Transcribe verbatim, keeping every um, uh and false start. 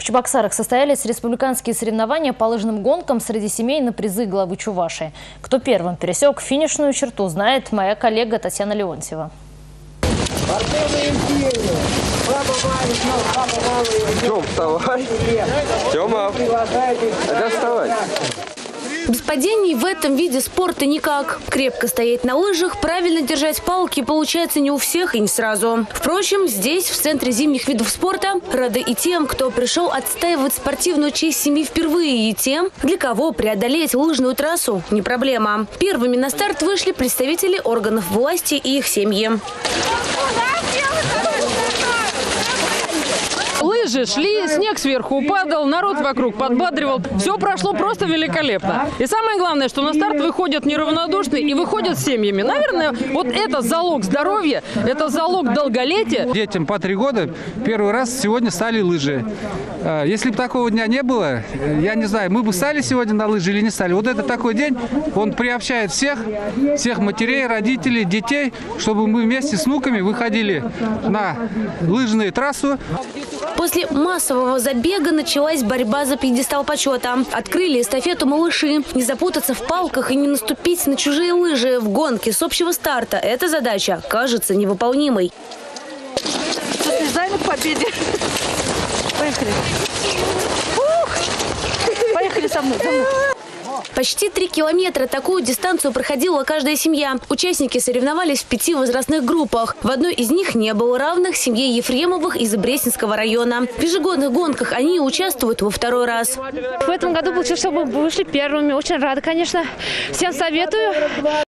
Чебоксарах состоялись республиканские соревнования по лыжным гонкам среди семей на призы главы Чувашии. Кто первым пересек финишную черту, знает моя коллега Татьяна Леонтьева. Тём, вставай. Тёма, это вставай. Без падений в этом виде спорта никак. Крепко стоять на лыжах, правильно держать палки получается не у всех и не сразу. Впрочем, здесь, в Центре зимних видов спорта, рады и тем, кто пришел отстаивать спортивную честь семьи впервые, и тем, для кого преодолеть лыжную трассу не проблема. Первыми на старт вышли представители органов власти и их семьи. Лыжи шли, снег сверху падал, народ вокруг подбадривал. Все прошло просто великолепно. И самое главное, что на старт выходят неравнодушные и выходят с семьями. Наверное, вот это залог здоровья, это залог долголетия. Детям по три года первый раз сегодня стали лыжи. Если бы такого дня не было, я не знаю, мы бы стали сегодня на лыжи или не стали. Вот это такой день, он приобщает всех, всех матерей, родителей, детей, чтобы мы вместе с внуками выходили на лыжную трассу. После массового забега началась борьба за пьедестал почета. Открыли эстафету малыши. Не запутаться в палках и не наступить на чужие лыжи в гонке с общего старта. Эта задача кажется невыполнимой. Слезаем к победе. Поехали. Ух! Поехали со мной, со мной. Почти три километра. Такую дистанцию проходила каждая семья. Участники соревновались в пяти возрастных группах. В одной из них не было равных семье Ефремовых из Бресненского района. В ежегодных гонках они участвуют во второй раз. В этом году получилось, что мы вышли первыми. Очень рада, конечно. Всем советую.